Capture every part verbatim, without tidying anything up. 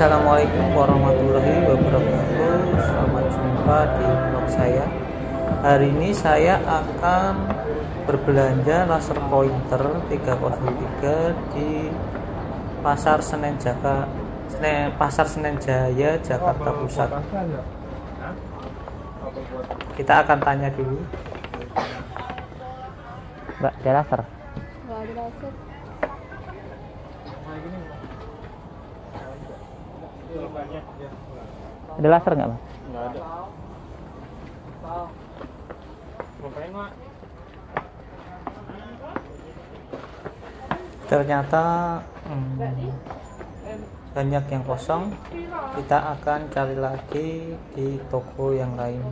Assalamualaikum warahmatullahi wabarakatuh. Selamat jumpa di vlog saya. Hari ini saya akan berbelanja laser pointer tiga nol tiga di Pasar Senen Jaka Senen, Pasar Senen Jaya, Jakarta Pusat. Kita akan tanya dulu. Mbak, ada laser? Nggak ada laser. Ada laser nggak, Mas? Nggak ada. Ternyata hmm, banyak yang kosong. Kita akan cari lagi di toko yang lain.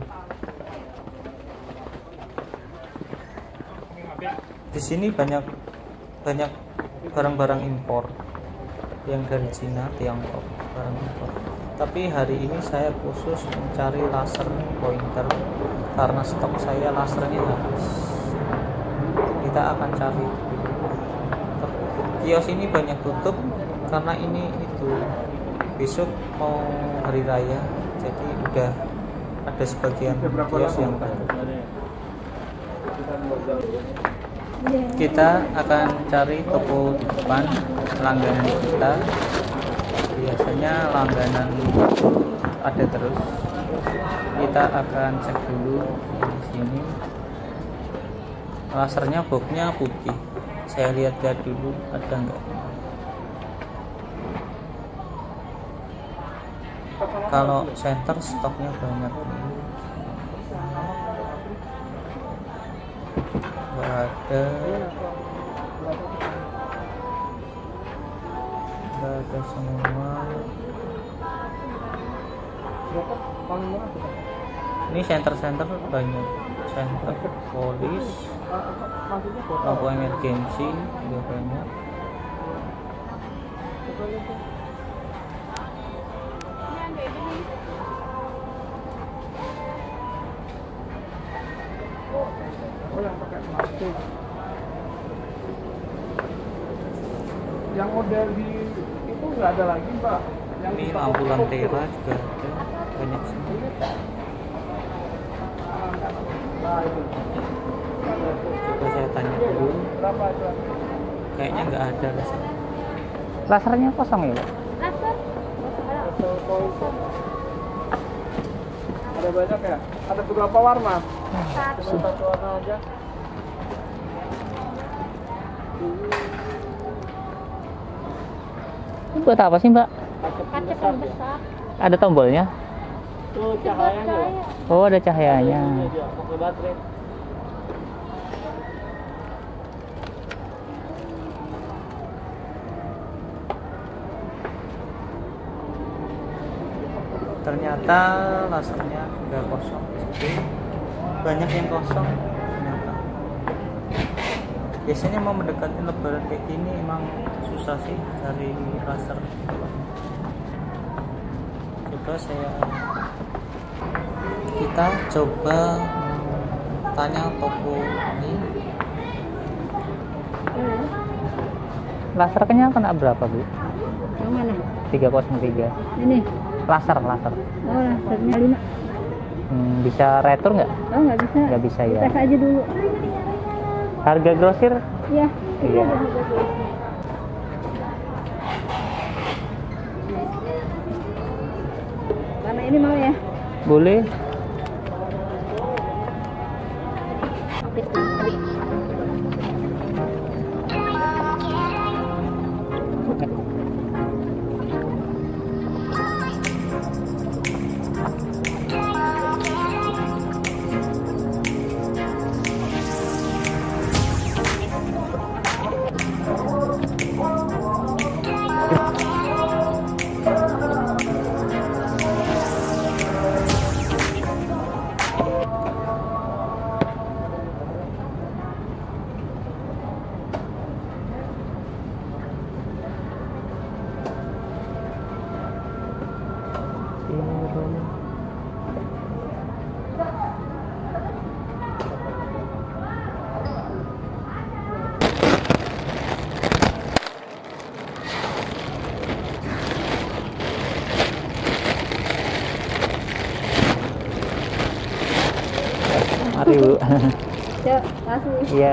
Di sini banyak banyak barang-barang impor yang dari Cina, Tiongkok, barang impor. Tapi hari ini saya khusus mencari laser pointer karena stok saya lasernya habis. Kita akan cari dulu. Kios ini banyak tutup karena ini itu besok mau hari raya, jadi udah ada sebagian kios yang tutup. Kita akan cari toko di depan langganan kita. Biasanya langganan ada terus. Kita akan cek dulu di sini. Lasernya boxnya putih. Saya lihat-lihat dulu ada enggak. Kalau center stoknya banyak. Enggak ada. Enggak ada semua. Ini center-center banyak. Center polis, lampu emergensi juga banyak. Yang model di itu nggak ada lagi, Mbak. Yang Ini lampu lantera juga ada, banyak semua. Nah, itu. Coba saya tanya dulu. Berapa itu? Kayaknya nggak ada laser. Lasernya kosong ya, Pak? Laser? Laser pointer. Ada banyak ya? Ada beberapa warna. Satu. Cuma satu warna aja. Ini buat apa sih, Mbak? Kaca pembesar. Ada tombolnya? Tuh cahayanya. Oh, ada cahayanya. Pakai baterai. Ternyata lasernya juga kosong. Banyak yang kosong ternyata. Biasanya mau mendekati lebaran kayak gini emang susah sih cari laser. Coba saya kita coba tanya toko ini. Hmm. Lasernya kena berapa, Bu? Yang mana? tiga nol tiga. Ini. Laser, laser. Oh, lasernya lima. Hmm, bisa retur nggak? Oh, nggak bisa. Nggak bisa ya. Tes aja dulu. Harga grosir? Iya. Iya. Karena ini mau ya. Boleh. Cek, kasih. Iya.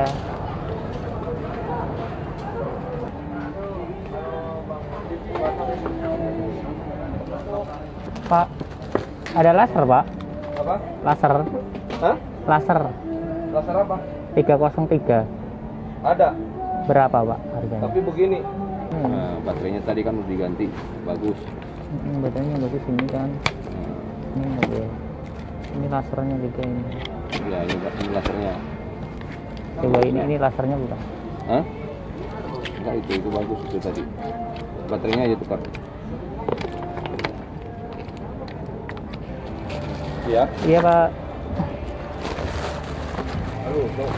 Pak, ada laser, Pak? Apa? Laser. Hah? Laser Laser apa? tiga nol tiga. Ada, Berapa, Pak, harganya? tapi begini. Hmm. Nah, baterainya tadi kan udah diganti, bagus. Hmm, baterainya bagus ini kan. Nah, Ini bagus. Ini lasernya juga ini. ya ini, ini lasernya. Coba ini ini lasernya bukan? Hah? Enggak, itu itu bagus itu tadi. Baterainya aja tukar. Iya. Iya, Pak. Halo, Dok.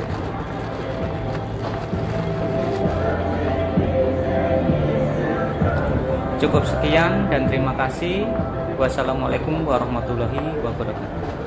Cukup sekian dan terima kasih. Wassalamualaikum warahmatullahi wabarakatuh.